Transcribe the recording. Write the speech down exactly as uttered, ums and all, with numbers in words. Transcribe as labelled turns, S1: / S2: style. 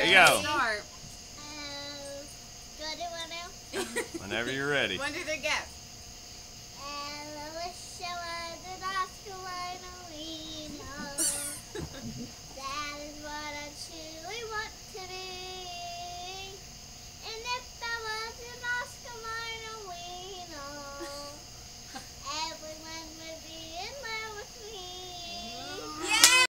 S1: you go.
S2: Start.
S3: Uh, do I do one now?
S1: Whenever you're ready.
S2: When did it get?